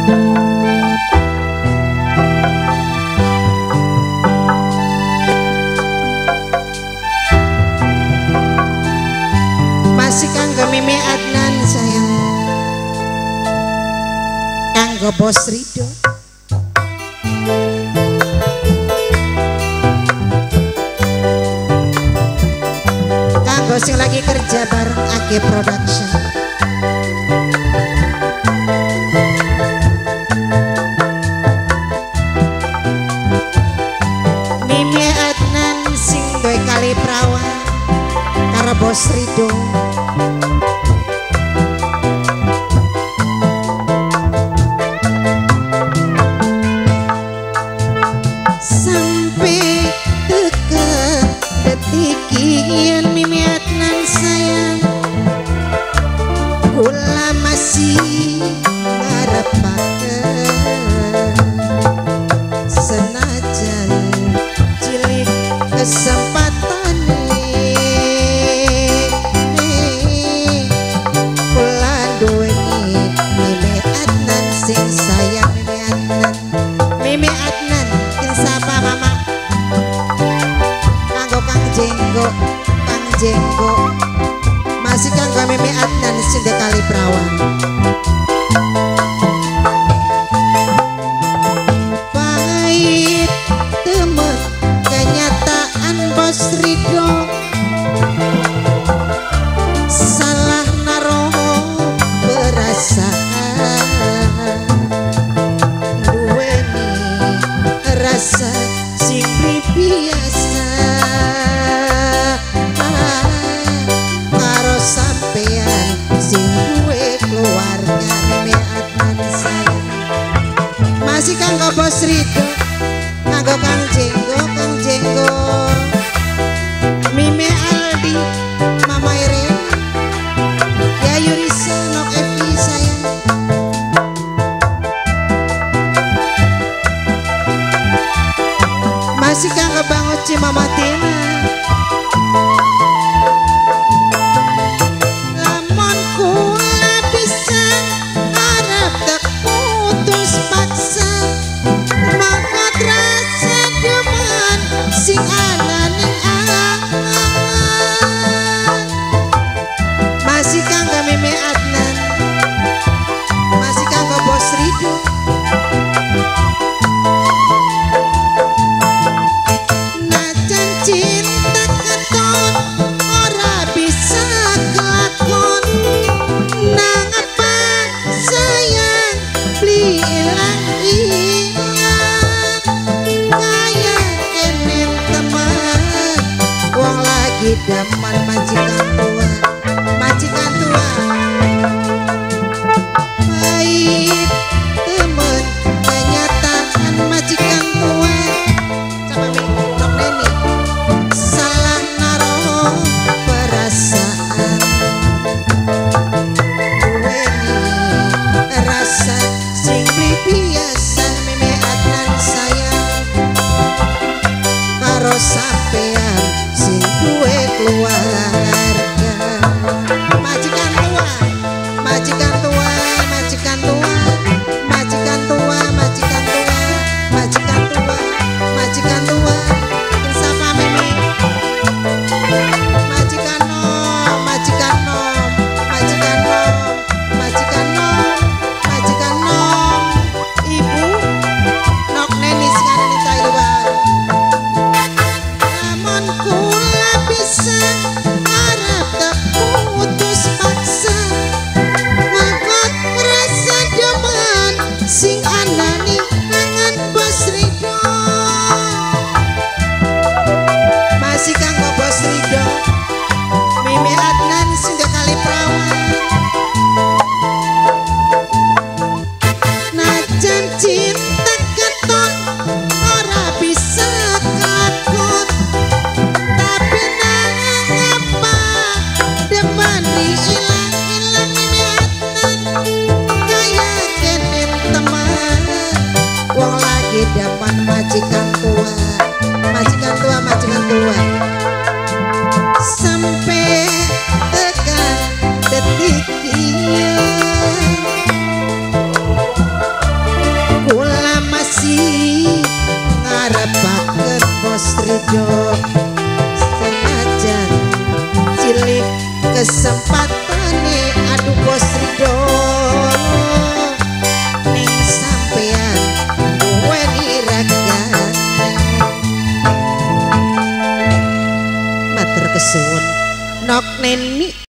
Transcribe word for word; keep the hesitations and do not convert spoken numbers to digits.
Masih kanggo Mimi Adnan sayang, kanggo Bos Rido, kanggo sing lagi kerja bareng Age Production. Mimi Adnan sing duwe kali prawan karo Bos Rido. Sampai dekat detik yen Mimi Adnan sayang, kula masih ngarepaken senajan cilik kesempatan kula duweni Mimi Adnan sing sayang. Mimi Adnan, Mimi Adnan sapa mama kanggo Kang Jenggo, Kang Jenggo masih kanggo Mimi Adnan sing kali prawan. Pahit temen kenyataan Bos Rido, salah naruh perasaan, duweni rasa sing biasa ah, karo sampean sing duwe keluarga. Mimi Adnan sayang, masih kanggo Bos Rido, kanggo Kang Jenggo, Kang Jenggo, Mimi Aldi, Mama Irene, ya Yurisa, Nok Evi sayang. Masih kanggo Bang Uci, Mama Tina. Lamun kula bisa harap tak putus paksa, mangkat rasa demen sing ana ning angan. Masih kanggo Mimi Adnan, masih kanggo Bos Rido. Najan cinta keton ora bisa kelakon, nang apa sayang beli ilang-ilang, kaya kene teman wong lagi daman majikan tua, majikan tua. Baik temen kenyataan majikan tua, sama Mi Nok Neni, salah naruh perasaan, duweni rasa sing biasa. Mimi Adnan sayang, karo sampean sing duwe keluarga. Majikan tua, majikan tua, majikan tua, majikan tua, majikan tua, majikan tua, majikan tua. Sapa Mimi, majikan nom, majikan nom, majikan nom, majikan nom, majikan nom. Ibu Nok Neni sing ana ning Taiwan. Lamun kula bisa harap tak putus paksa, mangkat rasa demen sing ana ning angan Bos Rido. Masih kanggo Bos Rido, Mimi Adnan sing kali prawan. Najan cinta keton ora bisa kelakon, tapi nang apa demen diilang-ilang. Mimi Adnan kaya kene teman wong lagi dapat majikan tua, majikan tua, majikan tua. Sampai tekan detik ini Rido senajan cilik kesempatane aduh Bos Rido ning sampean duweni ragan matur kesuwun Nok Neni